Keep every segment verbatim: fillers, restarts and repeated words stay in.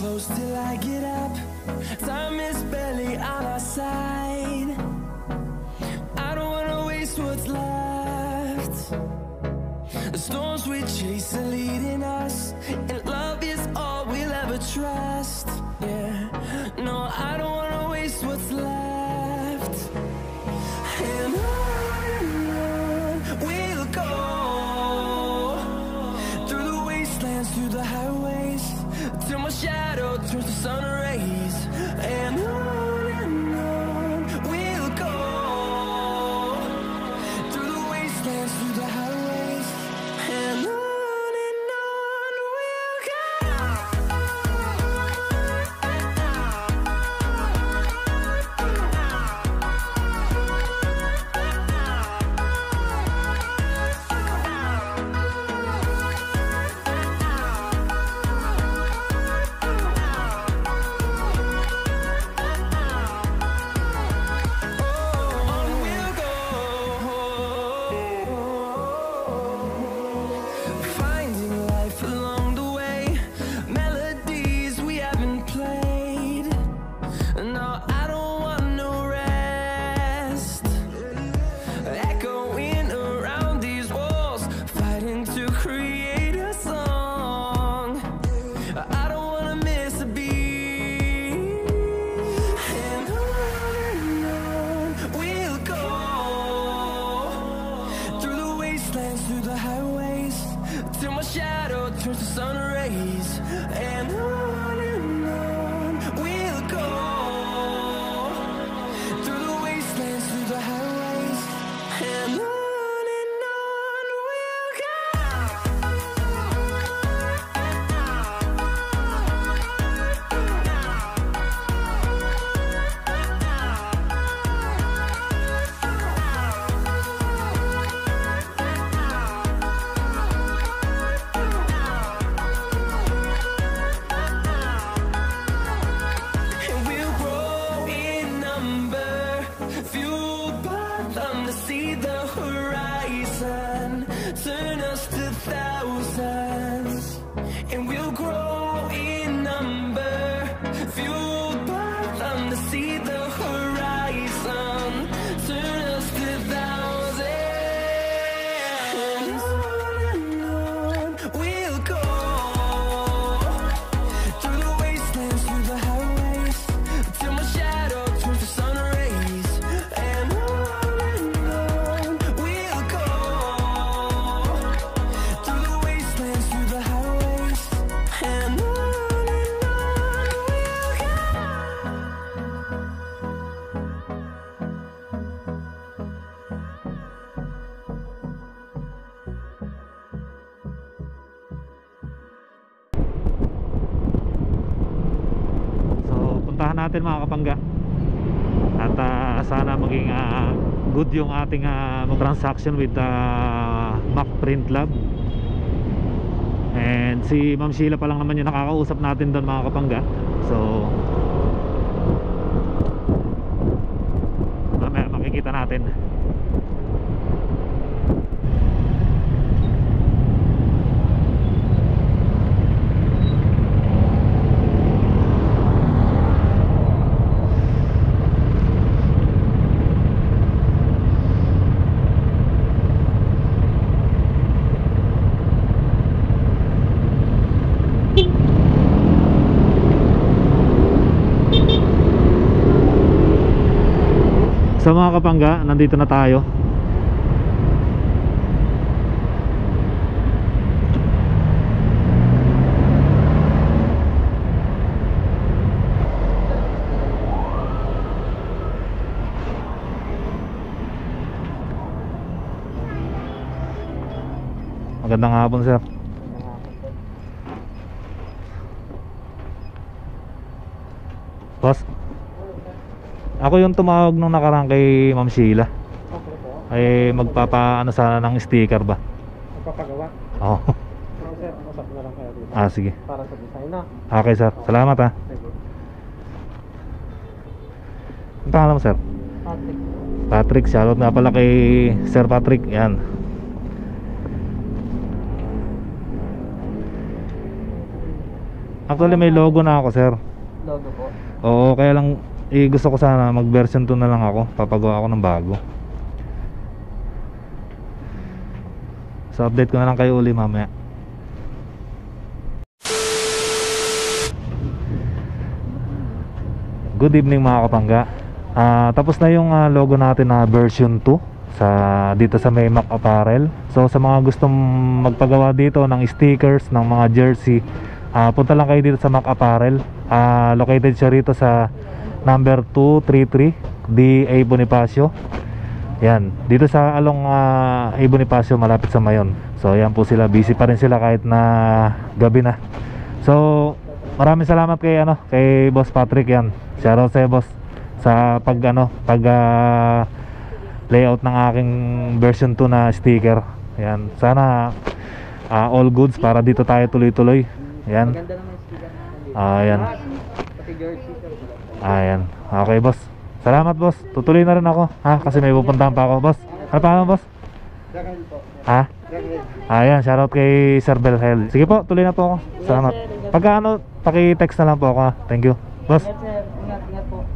close till I get up. Time is barely on our side. I don't wanna waste what's left. The storms we chase are leading us, and love is all we'll ever trust. Yeah, no, I don't wanna waste what's left. And on and on we'll go, through the wastelands, through the highways, till my shadow turns to sun rays. And on and on we'll go, through the wastelands, through the highways, and on and on we'll go. Through the highways, till my shadow turns to sun rays. And on and on we'll go, through the wastelands, through the highways, and on and on we'll go. Turn us to thousands, and we'll grow in number, fueled by them to see the horizon. Turn us to thousands, and on we'll go, through the wastelands, through the highways, till my shadow turns to sun rays. And on and on we'll go, through the wastelands, through the highways, and on and on we'll go. So puntahan natin mga kapangga, at uh, sana maging uh, good yung ating uh, transaction with uh, Mac Print Lab. And si Ma'am Sheila pa lang naman yung nakakausap natin doon mga kapangga. So mamaya makikita natin. So mga kapangga, nandito na tayo. Magandang hapon, sir. Boss, ako yung tumawag nung nakaraan kay Ma'am Sheila. Okay po. Ay magpapaano sana ng sticker ba? Magpapagawa? Oo. So, sir, usap na lang kayo dito. Ah, sige. Para sa design na. Okay, sir. Salamat ha. Sige. Ang pangalan mo, sir? Patrick. Patrick. Shoutout nga pala kay Sir Patrick. Yan. Actually may logo na ako, sir. Logo po. Oo, kaya lang eh, gusto ko sana mag version two na lang ako. Papagawa ako ng bago. So update ko na lang kayo uli mamaya. Good evening mga kapangga. Ah, tapos na yung ah, logo natin na version two sa dito sa May Mac Apparel. So sa mga gustong magpagawa dito ng stickers, ng mga jersey, ah, punta lang kayo dito sa Mac Apparel. Ah, located siya rito sa number two thirty-three D A Bonifacio. Yan, dito sa along uh, A Bonifacio, malapit sa Mayon. So yan po sila, busy pa rin sila kahit na gabi na. So maraming salamat kay ano, kay Boss Patrick yan. Shoutout sa'yo, boss, sa pag ano, pag uh, layout ng aking version two na sticker. Yan, sana uh, all goods para dito tayo tuloy-tuloy. Yan. Maganda naman yung sticker natin dito. Ah, yan. Pati jersey. Ah, yan. Okay, boss. Salamat, boss. Tutuloy na rin ako, ha, kasi may pupuntahan pa ako, boss. Ano pa ako, boss? Dahil po. Ha? Ah, yan. Shoutout kay Sir Belhel. Sige po, tuloy na po ako. Salamat. Pagka ano, paki-text na lang po ako, ha. Thank you, boss. Ingat sir, ingat, ingat po.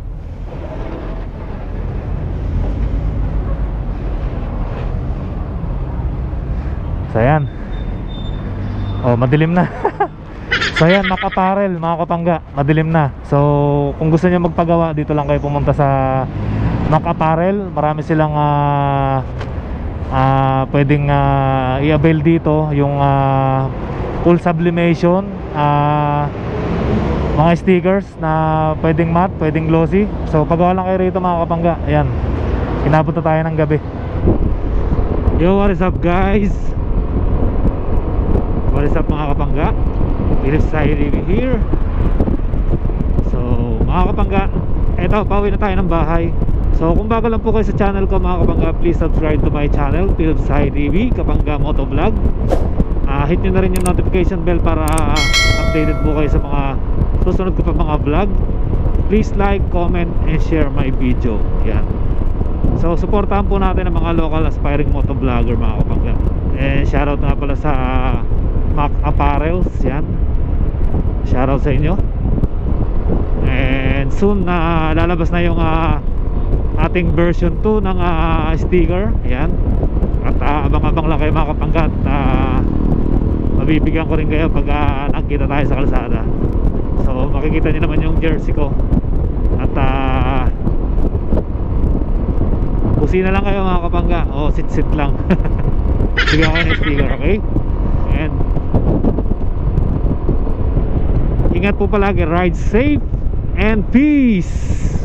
So yan. Oh, madilim na. So yan, Mac Apparel mga kapangga, madilim na. So kung gusto niyo magpagawa, dito lang kayo pumunta sa Mac Apparel. Marami silang uh, uh, pwedeng uh, i-avail dito. Yung uh, full sublimation, uh, mga stickers na pwedeng matte, pwedeng glossy. So pagawa lang kayo rito mga kapangga. Ayan, inabot na tayo ng gabi. Yo, what is up guys? What is up mga kapangga? Philips Side T V here. So mga kapangga, eto, pauwi na tayo ng bahay. So kung bago lang po kayo sa channel ko mga kapangga, please subscribe to my channel, Philips Side T V, Kapangga Motovlog. uh, Hit nyo na rin yung notification bell para uh, updated po kayo sa mga susunod ko pa mga vlog. Please like, comment, and share my video. Yan. So supportahan po natin ang mga local aspiring motovlogger mga kapangga. And shoutout nga pala sa uh, Mac Apparels. Yan, shoutout sa inyo. And soon na uh, lalabas na yung uh, ating version two ng uh, sticker. Yan. At uh, abang-abang lang kayo mga kapangga. At uh, mabibigyan ko rin kayo pag uh, nakikita tayo sa kalsada. So makikita niyo naman yung jersey ko. At uh, kusina lang kayo mga kapangga. O sit-sit lang. Bigyan ko kayo ng sticker, okay? And ingat po palagi, ride safe and peace.